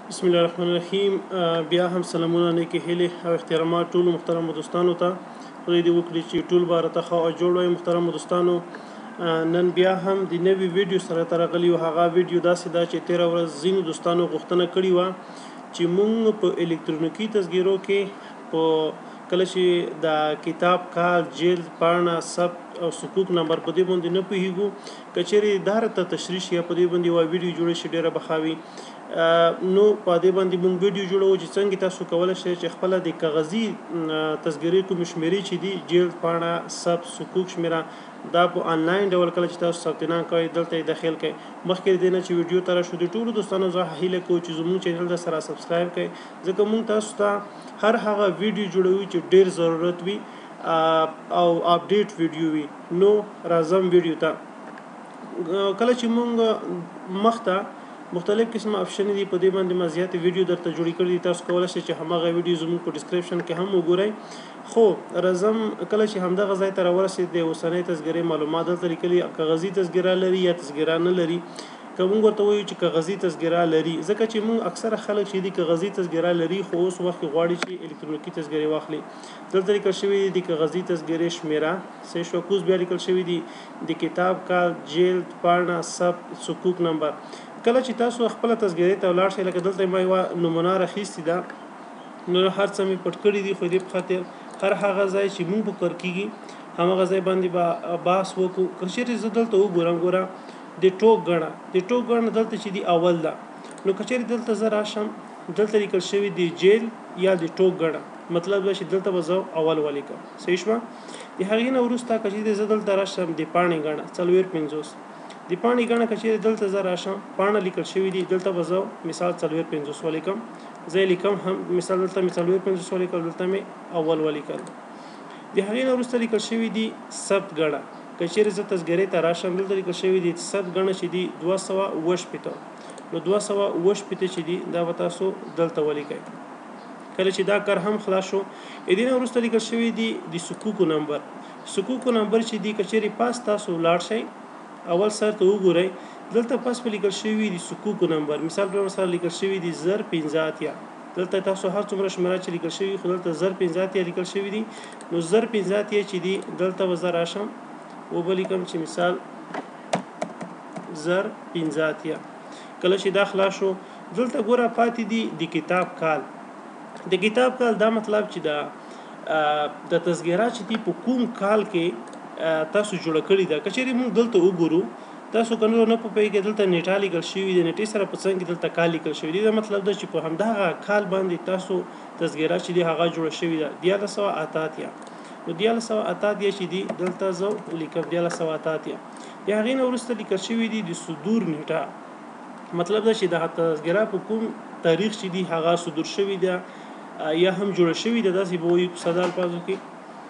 بسم الله الرحمن الرحیم. بیا هم سلامونه نیکې هیلې او احترامات ټولو محترمو دوستانو ته. خدای دې وکړي چې ټول باره ته ښه او جوړ وي. محترمو دوستانو، نن بیا هم د نوي ویډیو سره ته راغلي یو. هغه ویډیو داسې ده چې تېره ورځ ځینو دوستانو غوښتنه کړې وه چې مونږ په الکترونیکي تذکرو کې په کله چې د کتاب کال جلد پاڼه ثبت او صکوک نمبر په دې باندې نه پوهېږو، کچیرې درته تشریح یا په دې باندې یوه ویډیو جوړه شي ډېره به ښه وي. نو په دې باندې مونږ ویډیو جوړو چې څنګه تاسو کولی شئ چې خپله د کاغذي تذکرې کومې شمېرې چې دي جلد پاڼه ثبت صکوک شمېره دا په انلاین ډول کله چې تاسو ثبت نام کوئ دلته یې داخل کړئ. مخکې د دې نه چې ویډیو ته راشو د ټولو دوستانو زه هیله کوم چې زموږ چینل ته سره سبسکرایب کړئ، ځکه مونږ تاسو ته هر هغه ویډیو جوړوي چې ډېر ضرورت وي او اپډیټ ویډیو وي. نو راځم ویډیو ته. کله چې مونږ مخته مختلف قسمه آپشن دي، په دې باندې ما زیاتې ویډیو درته جوړې کړي دي. تاسو کولی شئ چې هماغه ویډیو زموږ په ډسکرپشن کې هم وګورئ. خو راځم کله چې همدغه ځای ته راورسېد د اوسنۍ تذکرې معلومات دلته لیکلي کاغذي تذکره لري یا تذکره نه لري. که مونږ ورته وایو چې کاغذي تذکره لري، ځکه چې مونږ اکثره خلک چې دي کاغذي تذکره لري خو اوس وخت کې غواړي چې الکترونیکي تذکرې واخلي. دلته لیکل شوي دي د کاغذي تذکرې شمېره صحیح شوه. کوز بیا لیکل شوي دي د کتاب کال جلد پاڼه ثبت صکوک نمبر. کله چې تاسو خپله تذکرې ته ولاړ شئ، لکه دلته ما یوه نمونه راخیستې ده، نو هر څه مې پټ کړي دي، خو دې په خاطر هر هغه ځای چې مونږ په کار کېږي هماغه ځای باندې به بحث وکړو. که چېرې زه دلته وګورم، ګوره د ټوک ګڼه دلته چې دی اول ده، نو که چېرې دلته زه راشم دلته لیکل شوي د جیل یا د ټوک ګڼه، مطلب دا چې دلته به زه اول ولیکم. صحیح شوه. د هغې نه وروسته که چېرې زه دلته راشم د پاڼې ګڼه 450 د پاڼې ګڼه که چېرې دلته زه راشم پاڼه لیکل شوي دي، دلته به زه مثال 450 ولیکم. زه یې لیکم هم مثال دلته مې 450 ولیکل، دلته مې اول ولیکل. د هغې نه وروسته لیکل شوي دي ثبت ګڼه. که چېرې زه تذکرې ته راشم دلته لیکل شوي دي ثبت ګڼه چې دي 280، نو 280 چې دي دا به تاسو دلته ولیکئ. کله چې دا کار هم خلاص شو، د دې نه وروسته لیکل شوي دي د صکوکو نمبر. صکوکو نمبر چې دي که چېرې پاس تاسو ولاړ شئ اول سر ته وګورئ، دلته پس په لیکل شوي دي صکوکو نمبر. مثال پر سره لیکل شوي دي 0.15. دلته تاسو هر څومره شمېره چې لیکل شوي خو دلته 0.15 لیکل شوي دي، نو 0.15 چې دي دلته به زه راشم وبلیکم چې مثال 0.15. کله چې دا خلاص شو دلته ګوره پاتې دي د کتاب کال. د کتاب کال دا مطلب چې د تذکره چې دي په کوم کال کې تاسو جوړه کړې ده. که چېرې موږ دلته وګورو تاسو که نه پوهېږئ دلته نیټه لیکل شوي د نیټې سره په څنګ کې دلته کال لیکل شوي دي. دا مطلب ده چې په همدغه کال باندې تاسو تذکره چې دي هغه جوړه شوې ده 1388. نو 1388 چې دي دلته زه ولیکم 1388. د هغې نه وروسته لیکل شوي دي د صدور نیټه، مطلب ده چې د تذکره په کوم تاریخ چې دي هغه صدور شوي ده یا هم جوړه شوي ده. داسې به وایو په ساده الفاظو کې.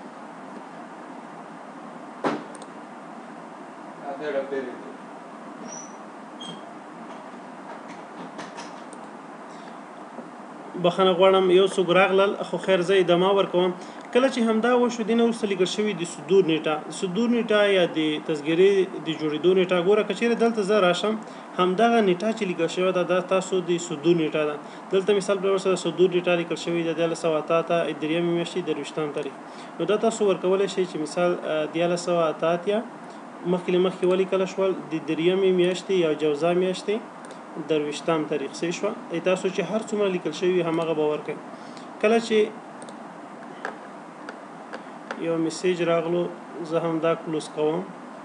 بخښنه غواړم یو څوک راغلل، خو خیر زه ادامه ورکوم. کله چې همدا وشو دې نه وروسته لیکل شوي د صدور نیټه. صدور نیټه یا د تذکرې د جوړېدو نیټه. ګوره که چېرې دلته زه راشم همدغه نیټه چې لیکل شوې ده دا تاسو د صدور نیټه ده. دلته مثال پر سره صدور نیټه لیکل شوې ده 1388 درېیمې میاشتې 23 تاریخ. نو دا تاسو ورکولی شئ چې مثال 1388 مخکې ولیکله شول د درېیمې میاشتې یا جوزا میاشتې 23 تاریخ. صحیح شوه. تاسو چې هر څومره لیکل شوي هماغه به ورکړئ. کله چې یو میسیج راغلو زه هم دا کلوز کوم.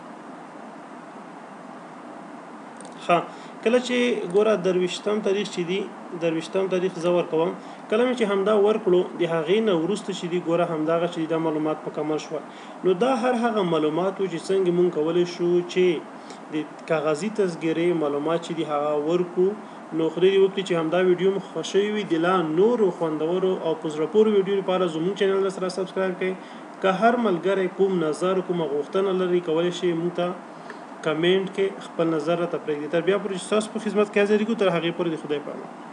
ښه، کله چې ګوره 23 تاریخ چې دي 23 تاریخ زه ورکوم. کله مې چې همدا ورکړو د هغې نه وروسته چې دي ګوره همدغه چې دا معلومات مکمل شول. نو دا هر هغه معلومات و چې څنګه مونږ کولی شو چې د کاغذي تذکرې معلومات چې دي هغه ورکړو. نو خدای دې وکړي چې همدا ویډیو مو خوښوي وي. د لا نورو خوندورو او په زړه پورې ویډیو لپاره زموږ چینل سره سبسکرایب کړئ. که هر ملګری کوم نظر کومه غوښتنه لري کولی شي موږ ته کمنټ کې خپل نظر راته پرېږدي. تر بیا پورې چې ستاسو په خدمت کې حاضر یو، تر هغې پورې د خدای په امان.